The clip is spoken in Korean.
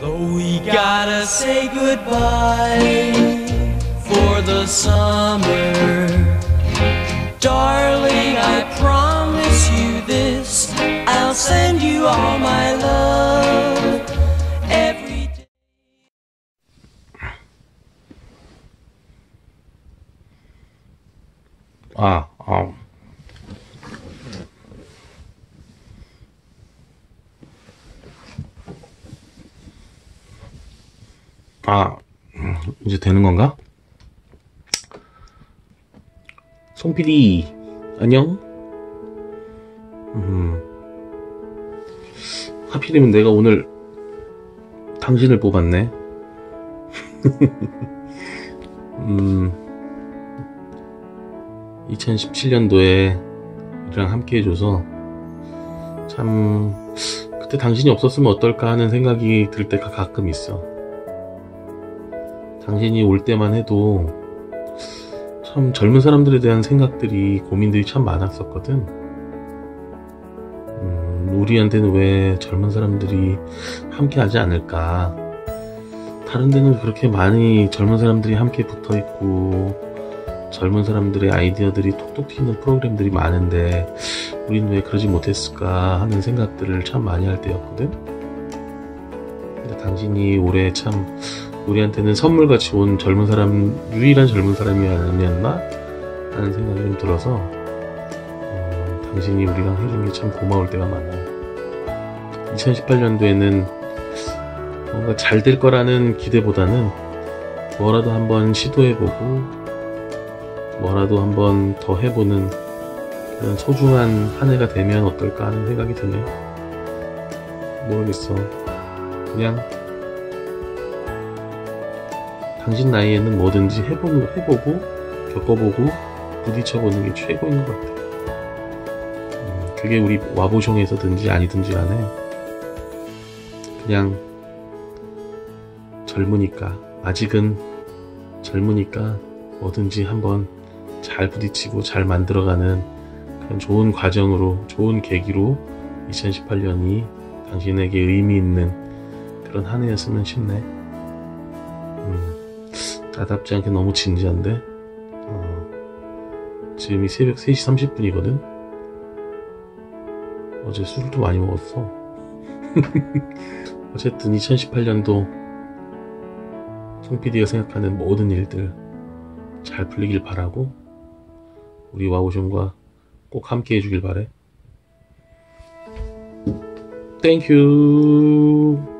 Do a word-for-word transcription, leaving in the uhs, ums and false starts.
Though we gotta say goodbye for the summer, darling, I promise you this, I'll send you all my love every day. 아, 아. 아, 이제 되는 건가? 송 피디, 안녕? 음, 하필이면 내가 오늘 당신을 뽑았네. 음, 이천십칠 년도에 우리랑 함께 해줘서 참 그때 당신이 없었으면 어떨까 하는 생각이 들 때가 가끔 있어. 당신이 올 때만 해도 참 젊은 사람들에 대한 생각들이, 고민들이 참 많았었거든. 음, 우리한테는 왜 젊은 사람들이 함께 하지 않을까. 다른 데는 그렇게 많이 젊은 사람들이 함께 붙어있고 젊은 사람들의 아이디어들이 톡톡 튀는 프로그램들이 많은데 우리는 왜 그러지 못했을까 하는 생각들을 참 많이 할 때였거든. 근데 당신이 올해 참 우리한테는 선물같이 온 젊은 사람, 유일한 젊은 사람이 아니었나 하는 생각이 좀 들어서 음, 당신이 우리랑 해준 게 참 고마울 때가 많아요. 이천십팔 년도에는 뭔가 잘 될 거라는 기대보다는 뭐라도 한번 시도해보고 뭐라도 한번 더 해보는 그런 소중한 한 해가 되면 어떨까 하는 생각이 드네. 모르겠어. 그냥 당신 나이에는 뭐든지 해보, 해보고 겪어보고 부딪혀보는 게 최고인 것 같아. 음, 그게 우리 와보숑에서든지 아니든지 간에 그냥 젊으니까, 아직은 젊으니까 뭐든지 한번 잘 부딪히고 잘 만들어가는 그런 좋은 과정으로, 좋은 계기로 이천십팔 년이 당신에게 의미 있는 그런 한 해였으면 싶네. 음. 나답지 않게 너무 진지한데 어, 지금이 새벽 세 시 삼십 분이거든 어제 술도 많이 먹었어. 어쨌든 이천십팔 년도 송 피디가 생각하는 모든 일들 잘 풀리길 바라고 우리 와우숑과 꼭 함께 해주길 바래. 땡큐.